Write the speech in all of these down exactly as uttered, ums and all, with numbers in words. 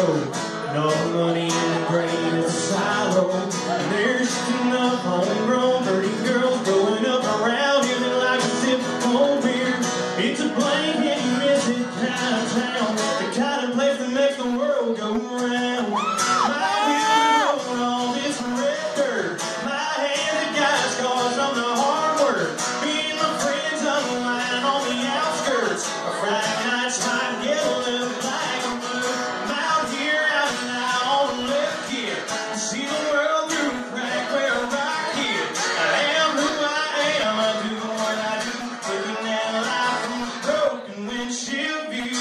road. No money in the grain of silo. There's just enough homegrown dirty girls growing up around here that like a sip of cold beer. It's a blank and you miss it kind of town, the kind of place that makes the world go round. My wheels are all this red dirt. My hands have got scars from the hard work. Me and my friends unwind on the outskirts. A Friday night's time get a little black and blue. I'm out here out now on the left here. See the world through a crack where a rock here. I am who I am, I do what I do. Looking at life from a broken windshield view.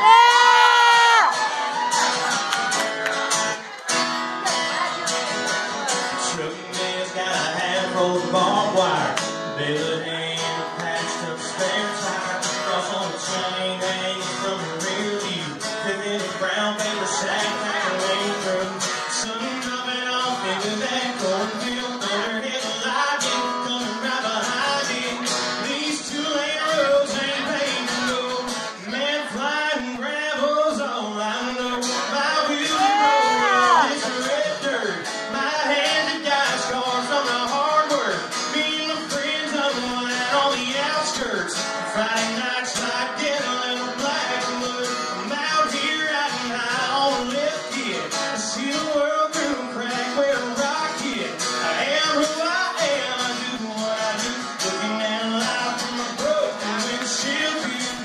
Trucking man's got a handful of barbed wire. Baler hay and a patched up spare tire. Cross on the chain hanging from the rear view. Living in a brown paper sack like a lane through. Sun dropping off into that cornfield. Underhead lightning coming right behind it. These two lane roads ain't paved to go. Man flying gravel's all I know. My wheels are rolling on this red dirt. My hands have got scars from the hard work. Me and my friends unwind on the outskirts. Friday nights like get a little black and blue. I'm out here riding high on the left here. I see the world through a crack where a rock hit. I am who I am, I do what I do. Looking at life from a broken windshield view.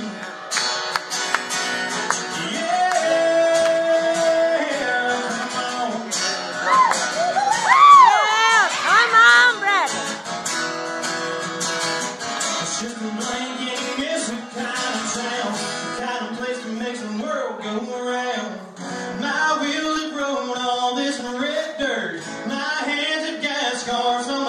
Come on, Brett. It's just a blanket and miss a kind of town, the kind of place that makes the world go around. My wheels have grown all this red dirt. My hands have got scars from